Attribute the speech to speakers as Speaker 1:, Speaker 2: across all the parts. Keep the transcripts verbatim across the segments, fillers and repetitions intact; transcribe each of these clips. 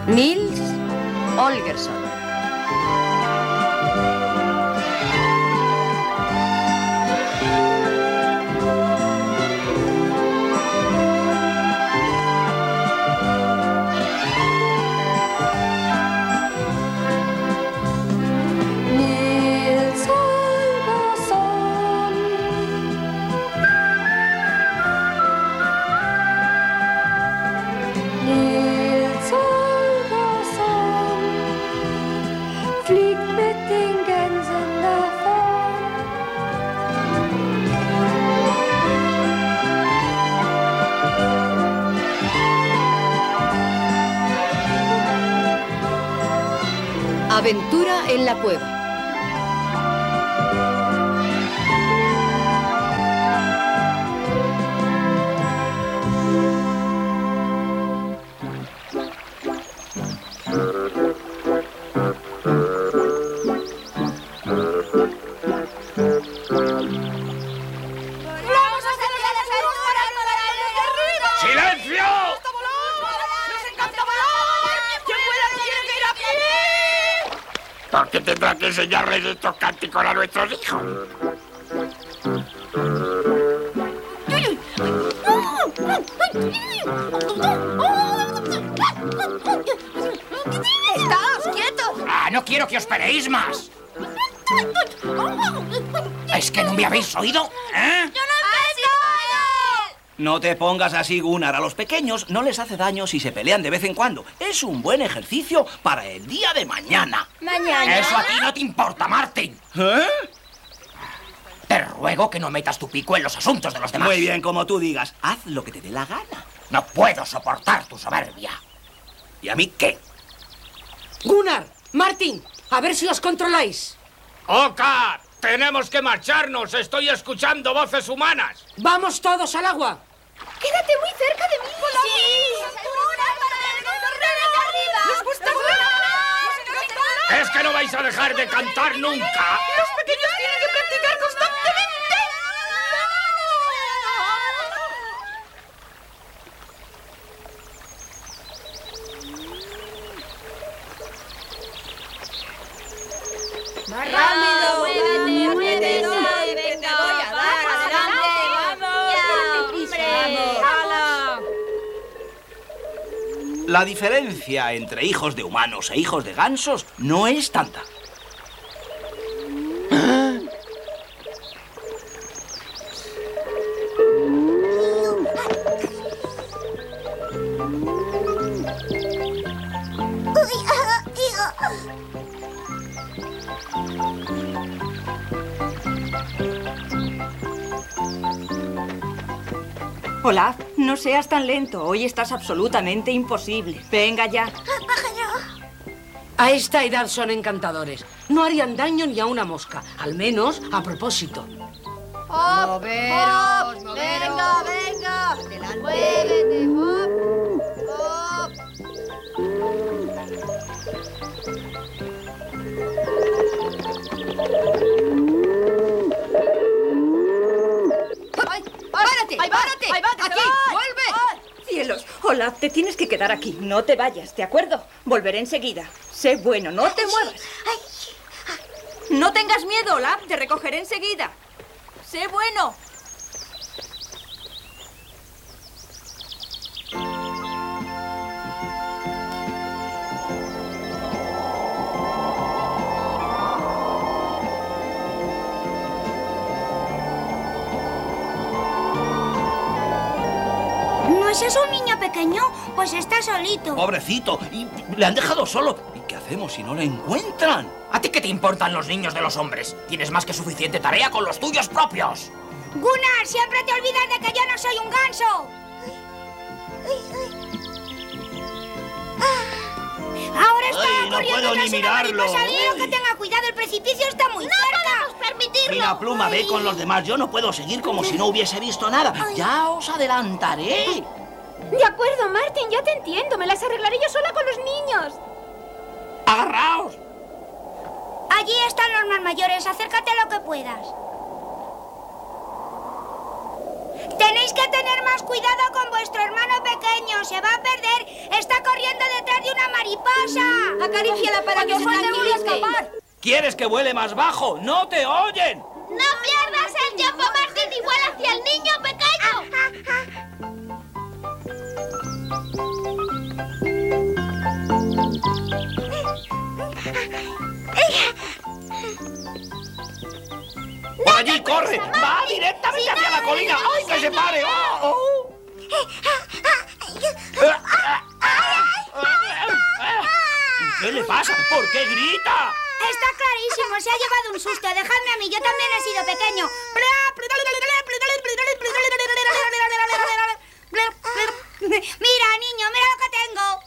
Speaker 1: Nils Holgersson. Aventura en la cueva.
Speaker 2: ¿Por qué tendrá que enseñarles estos cánticos a nuestros hijos?
Speaker 3: ¡Estáos quietos!
Speaker 2: ¡Ah, no quiero que os peleéis más! ¿Es que no me habéis oído? ¿Eh?
Speaker 3: ¡Yo no he pedido!
Speaker 4: No te pongas así, Gunnar. A los pequeños no les hace daño si se pelean de vez en cuando. Es un buen ejercicio para el día de mañana.
Speaker 3: ¿Mañana?
Speaker 2: Eso a ti no te importa, Martin.
Speaker 4: ¿Eh?
Speaker 2: Te ruego que no metas tu pico en los asuntos de los demás.
Speaker 4: Muy bien, como tú digas. Haz lo que te dé la gana.
Speaker 2: No puedo soportar tu soberbia.
Speaker 4: ¿Y a mí qué?
Speaker 5: Gunnar, Martin, a ver si os controláis.
Speaker 2: ¡Oka! ¡Tenemos que marcharnos! ¡Estoy escuchando voces humanas!
Speaker 5: ¡Vamos todos al agua!
Speaker 3: ¡Quédate muy cerca de mí! ¡Sí! ¡Nos gusta volar!
Speaker 2: ¿Es que no vais a dejar de cantar nunca?
Speaker 3: ¡Los pequeños tienen que practicar constantemente! ¡Más rápido! ¡Muévete, muévete! ¡Venga, voy a dar! ¡Adelante! ¡Vamos! ¡Ya, hombre! ¡Hala!
Speaker 4: La diferencia entre hijos de humanos e hijos de gansos no es tanta.
Speaker 6: Olaf, no seas tan lento. Hoy estás absolutamente imposible. Venga ya.
Speaker 5: A esta edad son encantadores. No harían daño ni a una mosca. Al menos a propósito.
Speaker 3: ¡Hop! ¡Moveros! ¡Moveros! ¡Venga, venga! ¡Muévete! ¡Hop! ¡Hop! ¡Ay! ¡Párate! ¡Ay, párate! ¡Ay, párate! ¡Aquí! ¡Vuelve!
Speaker 6: Cielos, Olaf, te tienes que quedar aquí. No te vayas, ¿de acuerdo? Volveré enseguida. Sé bueno, no te muevas. No tengas miedo, Olaf. Te recogeré enseguida. Sé bueno.
Speaker 7: ¿No es eso un niño pequeño? Pues está solito.
Speaker 4: Pobrecito. Y le han dejado solo. ¿Y qué hacemos si no le encuentran?
Speaker 2: ¿A ti qué te importan los niños de los hombres? Tienes más que suficiente tarea con los tuyos propios.
Speaker 7: Gunnar, siempre te olvidas de que yo no soy un ganso. Ahora está
Speaker 4: Ay, no
Speaker 7: corriendo
Speaker 4: puedo
Speaker 7: tras
Speaker 4: ni
Speaker 7: el amarillo
Speaker 4: mirarlo.
Speaker 7: salero. Que tenga cuidado, el precipicio está muy cerca. No podemos permitirlo.
Speaker 4: Mira, Pluma, ve con los demás. Yo no puedo seguir como si no hubiese visto nada. Ya os adelantaré.
Speaker 3: De acuerdo, Martin, ya te entiendo. Me las arreglaré yo sola con los niños.
Speaker 4: ¡Agarraos!
Speaker 7: Allí están los más mayores. Acércate lo que puedas. Tenéis que tener más cuidado con vuestro hermano pequeño. se va a perder. Está corriendo detrás de una mariposa.
Speaker 6: Acaríciala para que se tranquilice.
Speaker 4: ¿Quieres que vuele más bajo? ¡No te oyen!
Speaker 3: ¡No pierdas el tiempo, Martín! ¡Igual hacia el niño pequeño!
Speaker 4: ¡Por allí, corre! ¡Va directamente hacia la colina! ¡Ay, que se pare! ¡Oh, oh! ¿Qué le pasa? ¿Por qué grita?
Speaker 7: Está clarísimo, se ha llevado un susto. Dejadme a mí, yo también he sido pequeño. Mira, niño, mira lo que tengo.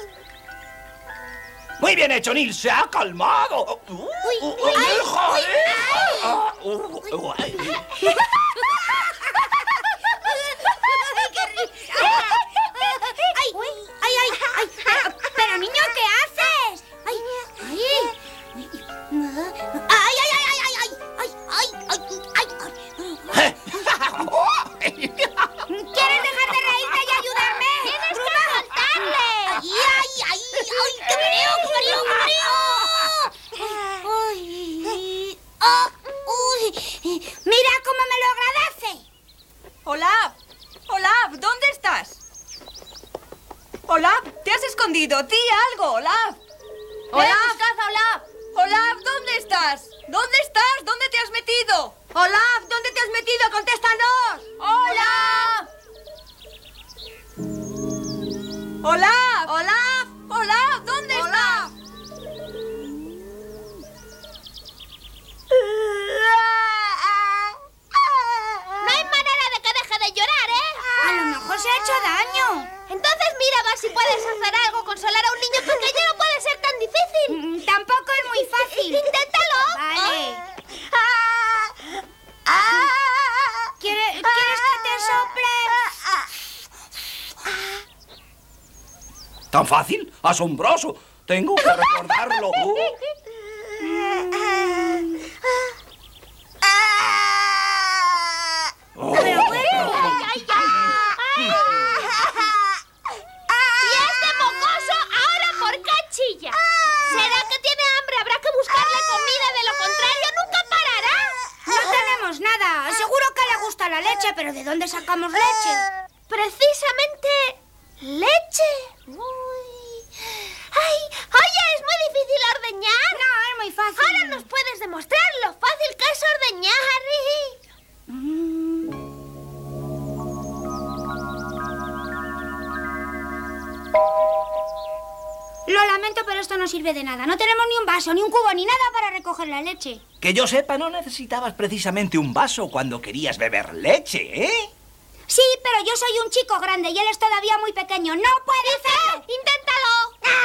Speaker 4: Muy bien hecho, Neil. Se ha calmado.
Speaker 7: Uy, uy, ay,
Speaker 4: ¡Deja eso!
Speaker 7: uy,
Speaker 4: Uh, ay.
Speaker 7: ¡Qué risa! ¡Ay, ay, ay, ay! Pero, pero, niño, ¿qué haces? ¡Ay, ay! ¡Ay, ay, ay, ay, ay, ay! ¡Ay, ay, ay, ay! ¿Quieres dejar de reírte y ayudarme?
Speaker 3: ¡Tienes que contarle!
Speaker 7: ¡Ay, ay, ay! ¡Ay, qué mareo, qué mareo, qué mareo! ¡Ay! ¡Oh! ¡Uy! ¡Mira cómo me lo agradece!
Speaker 6: Olaf, Olaf, ¿dónde estás? Olaf, ¿te has escondido? ¡Di algo, Olaf! ¡Olaf!
Speaker 5: Olaf!
Speaker 6: Olaf, ¿dónde estás? ¿Dónde estás? ¿Dónde te has metido?
Speaker 5: Olaf, ¿dónde te has metido? ¡Contéstanos!
Speaker 6: ¡Olaf! ¡Olaf!
Speaker 5: ¡Olaf!
Speaker 6: ¡Olaf! ¿Dónde
Speaker 5: Olaf.
Speaker 6: estás?
Speaker 3: No hay manera de que deje de llorar, ¿eh?
Speaker 7: A lo mejor se ha hecho daño.
Speaker 3: Entonces mira a ver si puedes hacer algo. Consolar a un niño pequeño no puede ser tan difícil.
Speaker 7: Mm, Tampoco es muy fácil.
Speaker 3: Inténtalo.
Speaker 7: Vale.
Speaker 3: Ah.
Speaker 7: ¿Quieres, ¿Quieres que te sople?
Speaker 4: ¿Tan fácil? ¡Asombroso! Tengo que recordarlo. Uh. Oh.
Speaker 7: Pero bueno.
Speaker 3: ¡Ay, ay! Y este mocoso, ¿ahora por qué chilla? ¿Será que tiene hambre? Habrá que buscarle comida, de lo contrario nunca parará.
Speaker 7: No tenemos nada. Seguro que le gusta la leche, pero ¿de dónde sacamos leche?
Speaker 3: Precisamente leche. Uy. Ay, oye, es muy difícil ordeñar.
Speaker 7: No, es muy fácil.
Speaker 3: Ahora nos puedes demostrar lo fácil que es ordeñar.
Speaker 7: Lo lamento, pero esto no sirve de nada. No tenemos ni un vaso, ni un cubo, ni nada para recoger la leche.
Speaker 4: Que yo sepa, no necesitabas precisamente un vaso cuando querías beber leche, ¿eh?
Speaker 7: Sí, pero yo soy un chico grande y él es todavía muy pequeño. ¡No puede ser!
Speaker 3: ¡Inténtalo!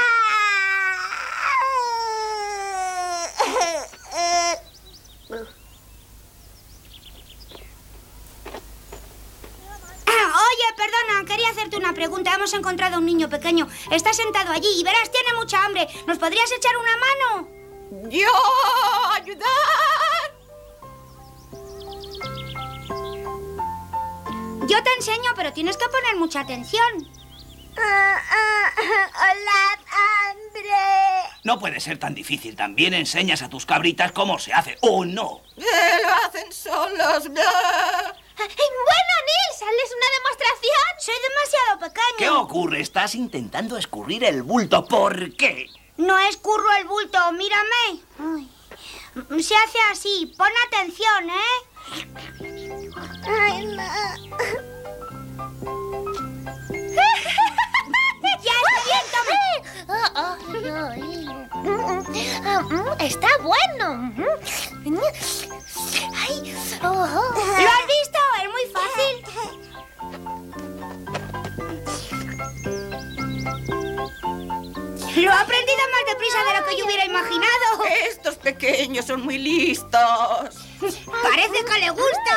Speaker 7: Ah, oye, perdona, quería hacerte una pregunta. Hemos encontrado a un niño pequeño. Está sentado allí y verás, tiene mucha hambre. ¿Nos podrías echar una mano?
Speaker 6: ¡Yo! ¡Ayudad!
Speaker 7: Yo te enseño, pero tienes que poner mucha atención.
Speaker 3: ¡Hola, hambre!
Speaker 4: No puede ser tan difícil. También enseñas a tus cabritas cómo se hace, ¿o no?
Speaker 6: Eh, ¡Lo hacen solos!
Speaker 3: Bueno, Nils, ¿hazles una demostración?
Speaker 7: Soy demasiado pequeño.
Speaker 4: ¿Qué ocurre? Estás intentando escurrir el bulto. ¿Por qué?
Speaker 7: No escurro el bulto, mírame. Ay. Se hace así. Pon atención, ¿eh?
Speaker 3: Ay, no.
Speaker 7: Ya está bien,
Speaker 3: toma. Está bueno. Ay, oh.
Speaker 7: ¿Lo has visto? Es muy fácil. Lo ha aprendido más deprisa de lo que yo hubiera imaginado.
Speaker 6: Estos pequeños son muy listos.
Speaker 7: Parece que le gusta.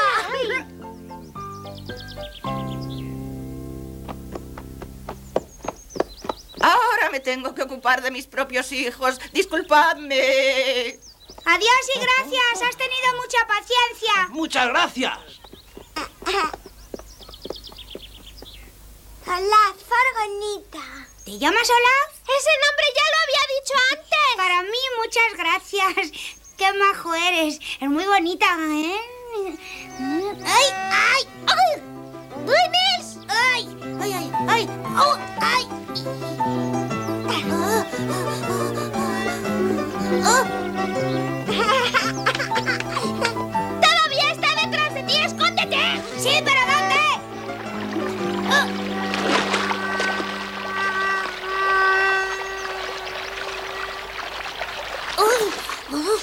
Speaker 6: Ahora me tengo que ocupar de mis propios hijos. Disculpadme.
Speaker 7: Adiós y gracias. Has tenido mucha paciencia.
Speaker 4: Muchas gracias.
Speaker 7: Olaf, Furgonita. ¿Te llamas Olaf? Ese nombre ya lo había dicho antes. Para mí, muchas gracias. Qué majo eres. Es muy bonita, ¿eh? ¡Ay, ay, ay! ¡Duemes! ¡Ay, ay, ay, ay! ¡Oh, ay! Oh. ¡Todavía está detrás de ti! ¡Escóndete! ¡Sí, pero ¿dónde? Oh. Uy. Uh.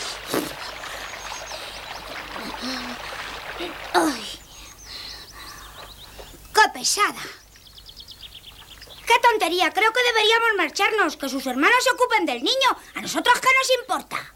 Speaker 7: Ay. ¡Qué pesada! ¡Qué tontería! Creo que deberíamos marcharnos, que sus hermanos se ocupen del niño. ¿A nosotros qué nos importa?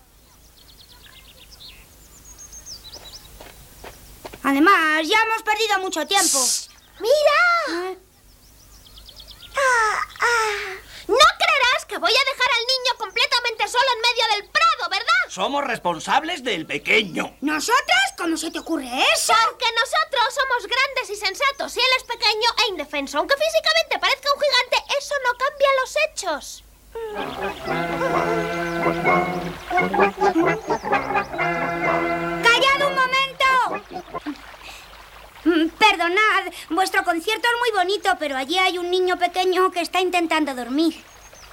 Speaker 7: Además, ya hemos perdido mucho tiempo. ¡Mira! ¿Eh? Ah, ah. No creerás que voy a dejar al niño completamente solo en medio del prado, ¿verdad?
Speaker 4: Somos responsables del pequeño.
Speaker 7: ¿Nosotros? ¿Cómo se te ocurre eso?
Speaker 3: Porque nosotros somos grandes y sensatos y él es pequeño e indefenso. Aunque físicamente parezca un gigante, eso no cambia los hechos.
Speaker 7: ¡Callad un momento! Perdonad, vuestro concierto es muy bonito, pero allí hay un niño pequeño que está intentando dormir.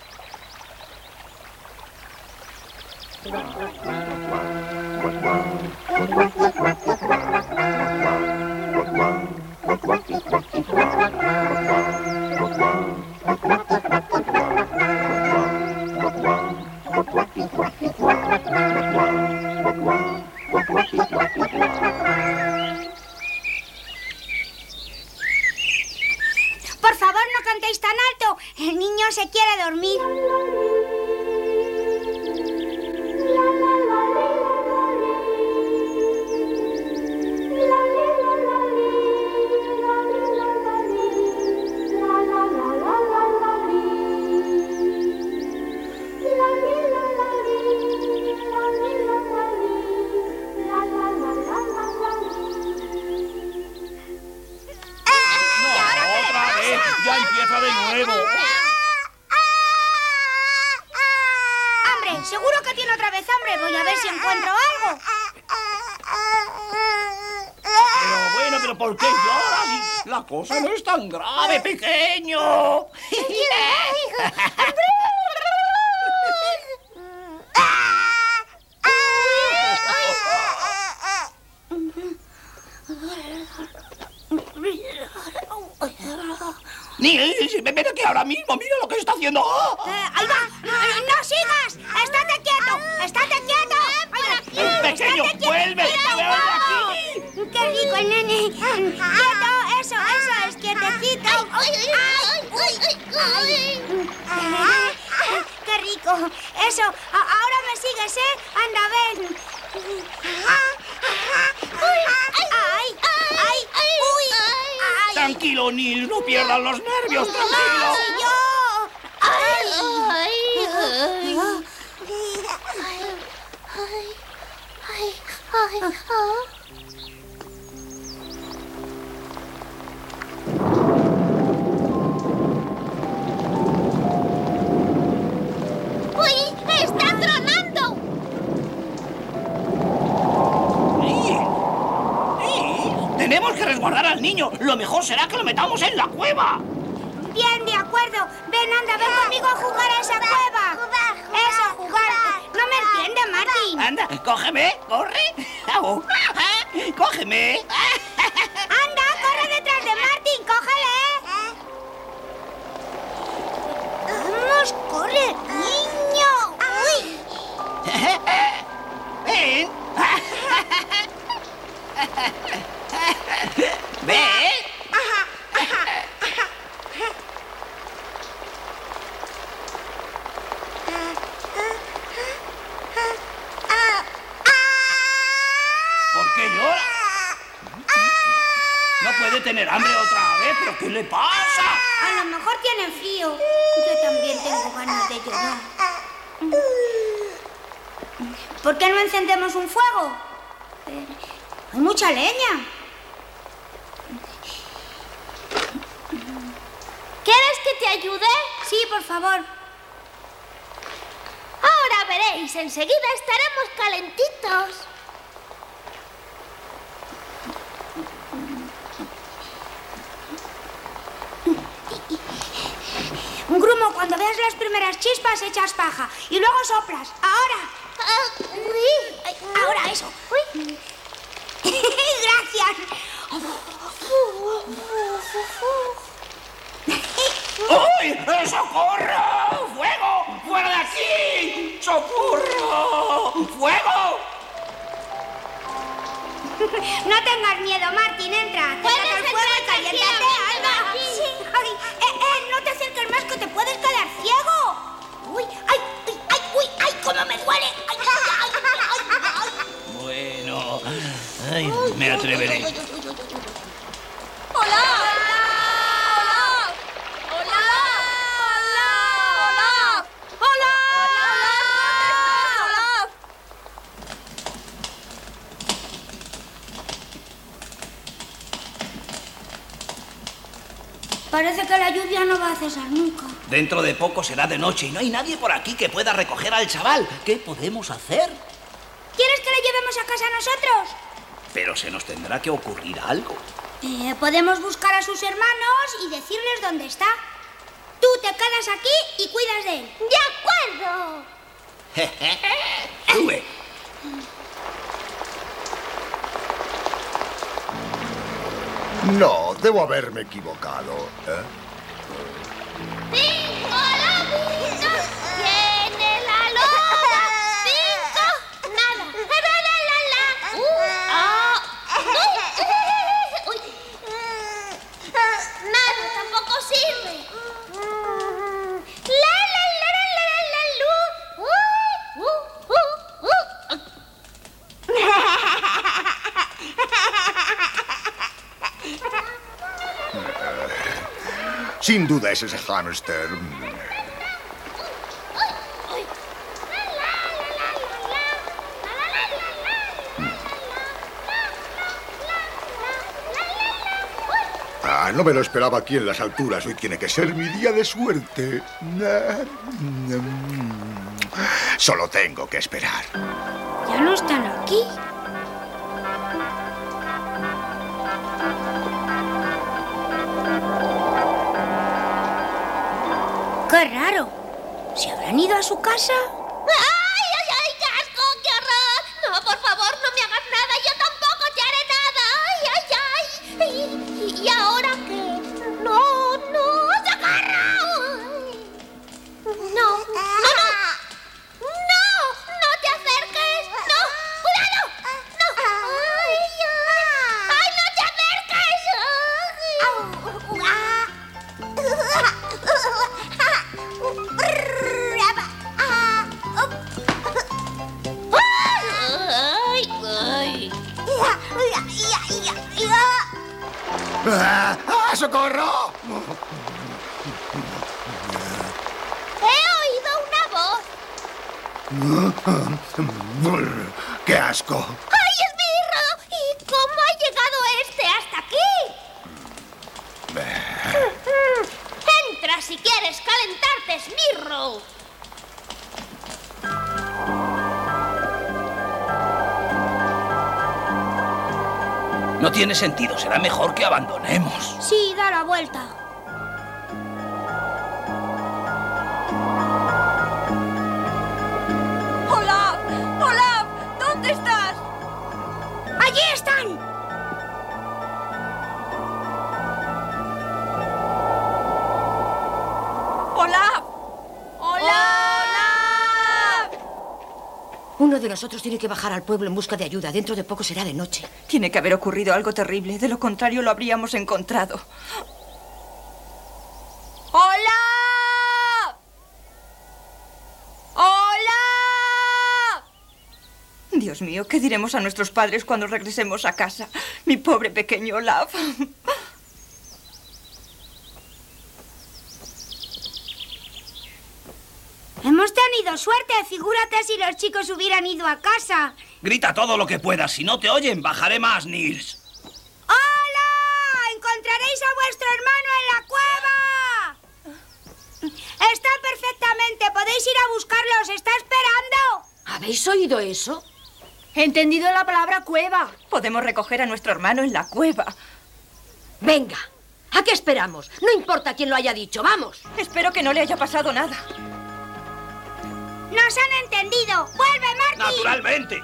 Speaker 7: Por favor, no cantéis tan alto. El niño se quiere dormir.
Speaker 4: Ya empieza de nuevo.
Speaker 7: ¡Hambre! Seguro que tiene otra vez hambre. Voy a ver si encuentro algo.
Speaker 4: Pero bueno, pero ¿por qué lloras? La cosa no es tan grave, pequeño. Ni, ven aquí ahora mismo, mira lo que está haciendo.
Speaker 7: Eh, ¡Ahí va! ¡No, no sigas! ¡Estate quieto! ¡Estate quieto!
Speaker 4: El pequeño,
Speaker 7: ¡Estate quieto!
Speaker 4: vuelve, vuelve aquí.
Speaker 7: ¡Qué rico el nene! ¡Quieto! ¡Eso, eso es! ¡Quietecito! ¡Ay, ay, ay! ¡Qué rico! Eso, a- ahora me sigues, ¿eh? Anda, ven. ¡Ay, ay, ay! ¡Uy! ¡Ay!
Speaker 4: Tranquilo, Neil, no pierdas los nervios, tranquilo.
Speaker 7: ¡Sí, yo! ¡Ay!
Speaker 3: ¡Uy! ¡Está tronando!
Speaker 4: Neil, Neil, tenemos que resguardar al niño. Lo mejor será que lo metamos en la cueva.
Speaker 7: Bien, de acuerdo. Ven, anda, ven conmigo a jugar a esa cueva. Eso, jugar. No me entiende, Martín.
Speaker 4: Anda, cógeme, corre. Au. Cógeme.
Speaker 7: Anda, corre detrás de Martín, cógele. Vamos, corre, niño. Uy.
Speaker 4: Ven. Ven. ¿Por qué llora? No puede tener hambre otra vez, ¿pero qué le pasa?
Speaker 7: A lo mejor tiene frío. Yo también tengo ganas de llorar. ¿Por qué no encendemos un fuego? Eh, hay mucha leña. ayude? Sí, por favor. Ahora veréis, enseguida estaremos calentitos. Grumo, cuando veas las primeras chispas, echas paja y luego soplas. ¡Ahora! Ahora eso. Gracias.
Speaker 4: ¡Uy! ¡Socorro! ¡Fuego! ¡Fuera de aquí! ¡Socorro! ¡Fuego!
Speaker 7: No tengas miedo, Martín, entra. Acércate al fuego y caliéntate, Alba. Sí. Ay, eh, eh, no te acerques más que te puedes quedar ciego. Uy, ay, ay, ay, uy, ay, cómo me duele. Ay, ay, ay, ay, ay.
Speaker 4: Bueno, ay, me atreveré.
Speaker 3: ¡Hola! ¡Hola! ¡Hola! ¡Hola! ¡Hola! ¡Hola!
Speaker 7: Parece que la lluvia no va a cesar nunca.
Speaker 4: Dentro de poco será de noche y no hay nadie por aquí que pueda recoger al chaval. ¿Qué podemos hacer?
Speaker 7: ¿Quieres que le llevemos a casa nosotros?
Speaker 4: Pero se nos tendrá que ocurrir algo.
Speaker 7: Eh, podemos buscar a sus hermanos y decirles dónde está. Tú te quedas aquí y cuidas de él. ¡De acuerdo!
Speaker 4: Sube.
Speaker 8: No, debo haberme equivocado. ¿Eh?
Speaker 7: ¡Cinco lobitos! ¡Tiene la loba! ¡Cinco! ¡Nada! ¡La, la, la, la! ¡Uh! ¡Ah! ¡Uy! ¡Nada! ¡Tampoco sirve! ¡La, la, la, la, la, la, lu! ¡Uh! ¡Uh! ¡Uh! ¡Uh!
Speaker 8: Sin duda es ese hámster. Ah, no me lo esperaba aquí en las alturas. Hoy tiene que ser mi día de suerte. Solo tengo que esperar.
Speaker 7: ¿Ya no están aquí? ¡Qué raro! ¿Se habrán ido a su casa? ¡Ay, ay, ay! ¡Qué asco! ¡Qué horror! No, por favor, no me hagas nada. Yo tampoco te haré nada. ¡Ay, ay, ay! ¿Y, y ahora qué? ¡No, no! ¡Socorro! ¡No, no, no! ¡No! ¡No te acerques! ¡No! ¡Cuidado! ¡No! ¡Ay, ay! ¡Ay, no te acerques!
Speaker 8: ¡Ah! ¡Ah, socorro!
Speaker 7: He oído una voz.
Speaker 8: ¡Qué asco!
Speaker 7: ¡Ay, esbirro! ¿Y cómo ha llegado este hasta aquí? Entra si quieres calentarte, esbirro.
Speaker 4: No tiene sentido. Será mejor que abandonemos.
Speaker 7: Sí, da la vuelta.
Speaker 3: ¡Hola! ¡Hola! ¿Dónde estás?
Speaker 7: ¡Allí están!
Speaker 3: ¡Hola! ¡Hola!
Speaker 1: Uno de nosotros tiene que bajar al pueblo en busca de ayuda. Dentro de poco será de noche.
Speaker 6: Tiene que haber ocurrido algo terrible. De lo contrario, lo habríamos encontrado.
Speaker 3: ¡Hola! ¡Hola!
Speaker 6: Dios mío, ¿qué diremos a nuestros padres cuando regresemos a casa? Mi pobre pequeño Olaf.
Speaker 7: Hemos tenido suerte. Figúrate si los chicos hubieran ido a casa.
Speaker 4: Grita todo lo que puedas. Si no te oyen, bajaré más, Nils.
Speaker 7: ¡Hola! ¡Encontraréis a vuestro hermano en la cueva!
Speaker 1: ¿Habéis oído eso?
Speaker 6: He entendido la palabra cueva. Podemos recoger a nuestro hermano en la cueva.
Speaker 1: Venga, ¿a qué esperamos? No importa quién lo haya dicho, ¡vamos!
Speaker 6: Espero que no le haya pasado nada.
Speaker 7: ¡Nos han entendido! ¡Vuelve, Martin!
Speaker 4: ¡Naturalmente!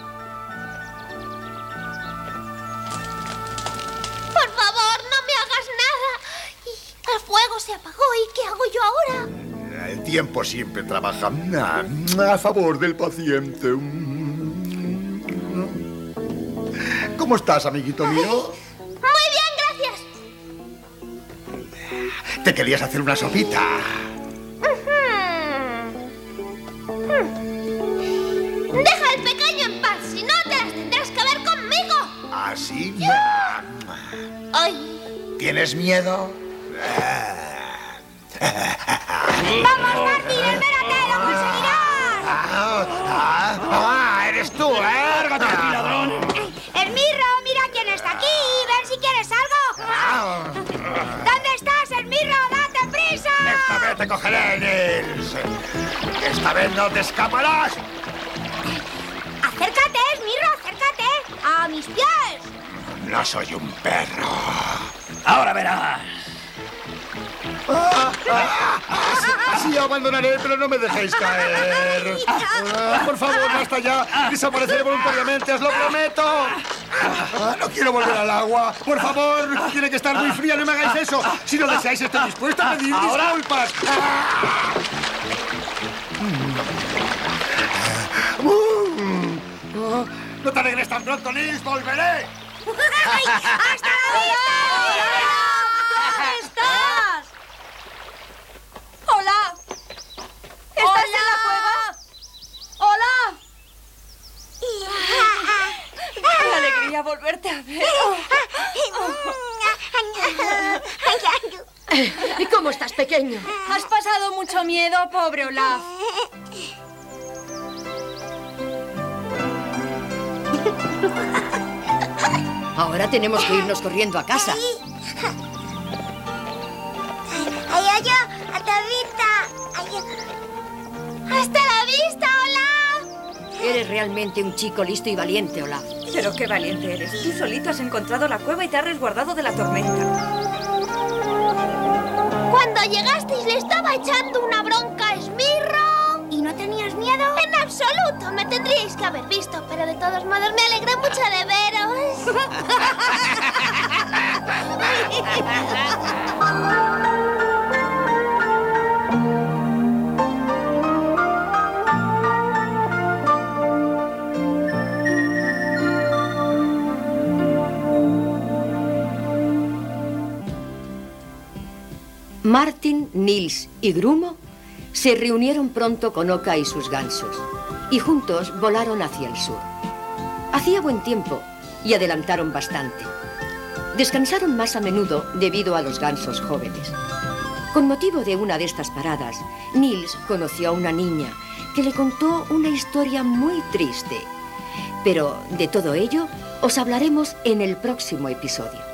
Speaker 3: Por favor, no me hagas nada. El fuego se apagó. ¿Y qué hago yo ahora?
Speaker 8: El tiempo siempre trabaja a favor del paciente. ¿Cómo estás, amiguito mío?
Speaker 3: Muy bien, gracias.
Speaker 8: ¿Te querías hacer una sopita?
Speaker 3: Deja al pequeño en paz. Si no, te las tendrás que ver conmigo.
Speaker 8: ¿Así?
Speaker 3: Ay.
Speaker 8: ¿Tienes miedo?
Speaker 7: ¡Vamos, Martin! ¡Espérate! ¡Lo conseguirás!
Speaker 8: Ah, ah, ah, eres tú, ¿eh? ¡Lárgate aquí, ladrón!
Speaker 7: ¡Esmirro! ¡Mira quién está aquí! ¡Ven si quieres algo! ¿Dónde estás, Esmirro? ¡Date prisa!
Speaker 8: Esta vez te cogeré, Nils. Esta vez no te escaparás.
Speaker 7: ¡Acércate, Esmirro! ¡Acércate! ¡A mis pies!
Speaker 8: No soy un perro.
Speaker 4: Ahora verás.
Speaker 8: Ah, ah, ah, sí, sí, abandonaré, pero no me dejéis caer. Ah, por favor, basta ya. Desapareceré voluntariamente, os lo prometo. Ah, no quiero volver al agua. Por favor, tiene que estar muy fría, no me hagáis eso. Si no deseáis, estoy dispuesto a pedir disculpas. Ah. Oh, no te alegres tan pronto, Nils, volveré.
Speaker 7: ¡Hasta la vista!
Speaker 6: ¿Dónde estás? ¡Hola! ¿Estás en la cueva? ¡Hola! ¡Qué alegría volverte a ver!
Speaker 1: ¿Y cómo estás, pequeño?
Speaker 6: ¿Has pasado mucho miedo, pobre Olaf?
Speaker 1: Ahora tenemos que irnos corriendo a casa.
Speaker 3: ¡Ay, ay, ay! ¡Hasta la vista! Ay, ¡hasta la vista, Olaf!
Speaker 1: Eres realmente un chico listo y valiente, Olaf.
Speaker 6: Pero qué valiente eres. Tú solito has encontrado la cueva y te has resguardado de la tormenta.
Speaker 3: Cuando llegasteis le estaba echando una bronca a Esmirro.
Speaker 7: ¿Y no tenías miedo?
Speaker 3: En absoluto, me tendríais que haber visto, pero de todos modos me alegré mucho de veros.
Speaker 1: Martin, Nils y Grumo se reunieron pronto con Oka y sus gansos y juntos volaron hacia el sur. Hacía buen tiempo y adelantaron bastante. Descansaron más a menudo debido a los gansos jóvenes. Con motivo de una de estas paradas, Nils conoció a una niña que le contó una historia muy triste. Pero de todo ello os hablaremos en el próximo episodio.